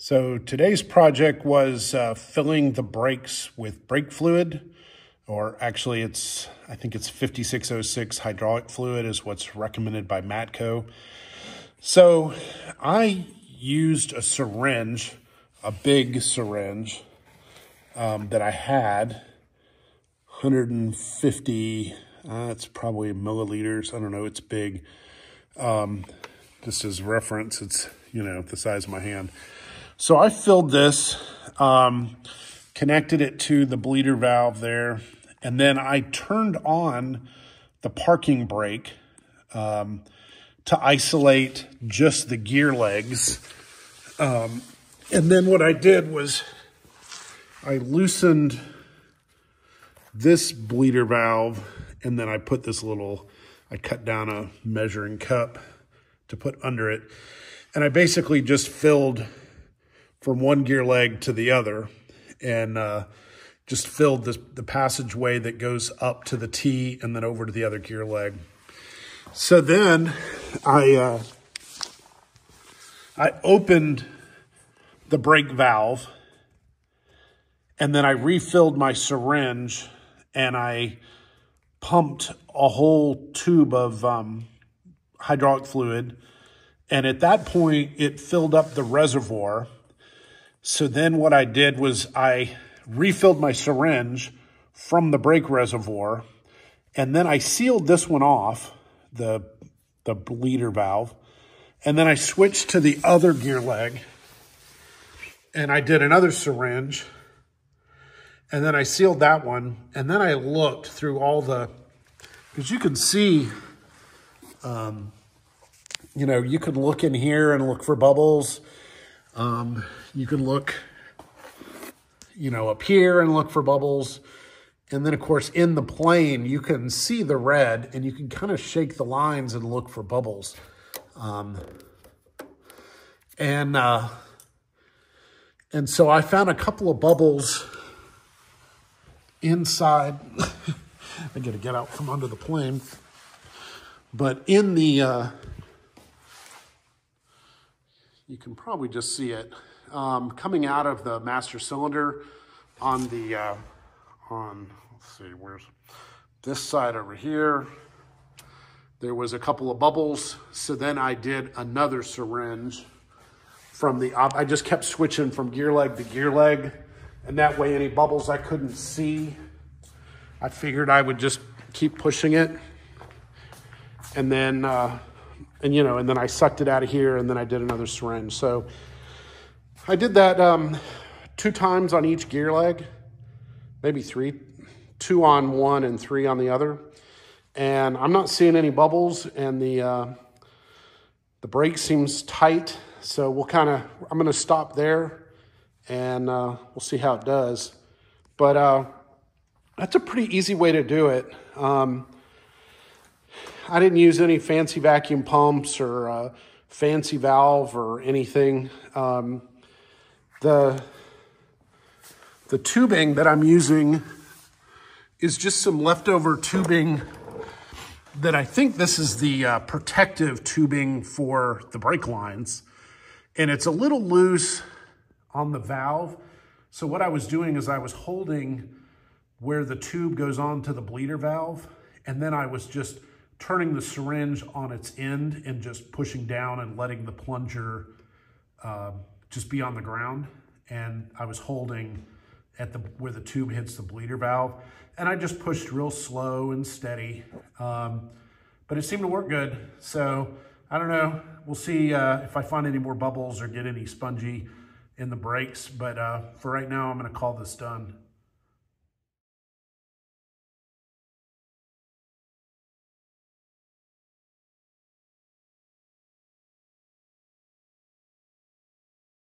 So today's project was filling the brakes with brake fluid, or actually I think it's 5606 hydraulic fluid is what's recommended by Matco. So I used a syringe, a big syringe that I had, 150, it's probably milliliters. I don't know, it's big. Just as reference, it's, the size of my hand. So I filled this, connected it to the bleeder valve there, and then I turned on the parking brake to isolate just the gear legs. And then what I did was I loosened this bleeder valve, and then I put this I cut down a measuring cup to put under it. And I basically just filled from one gear leg to the other, and just filled the passageway that goes up to the T and then over to the other gear leg. So then I opened the brake valve, and then I refilled my syringe, and I pumped a whole tube of hydraulic fluid. And at that point, it filled up the reservoir. So then what I did was I refilled my syringe from the brake reservoir, and then I sealed this one off, the bleeder valve, and then I switched to the other gear leg, and I did another syringe, and then I sealed that one, and then I looked through all because you can see, you can look in here and look for bubbles. You can look, up here and look for bubbles. And then, of course, in the plane, you can see the red, and you can kind of shake the lines and look for bubbles. And so I found a couple of bubbles inside. I got to get out from under the plane. But in the... you can probably just see it coming out of the master cylinder on the, let's see, where's this side over here. There was a couple of bubbles. So then I did another syringe from I just kept switching from gear leg to gear leg. And that way any bubbles I couldn't see, I figured I would just keep pushing it. And then, and then I sucked it out of here, and then I did another syringe. So I did that 2 times on each gear leg, maybe 3, 2 on one and 3 on the other. And I'm not seeing any bubbles, and the brake seems tight. So I'm going to stop there, and we'll see how it does. But that's a pretty easy way to do it. I didn't use any fancy vacuum pumps or fancy valve or anything. The tubing that I'm using is just some leftover tubing that I think this is the protective tubing for the brake lines. And it's a little loose on the valve. So what I was doing is I was holding where the tube goes on to the bleeder valve, and then I was just turning the syringe on its end and just pushing down and letting the plunger just be on the ground. And I was holding at where the tube hits the bleeder valve. And I just pushed real slow and steady. But it seemed to work good. So I don't know. We'll see if I find any more bubbles or get any spongy in the brakes. But for right now, I'm going to call this done.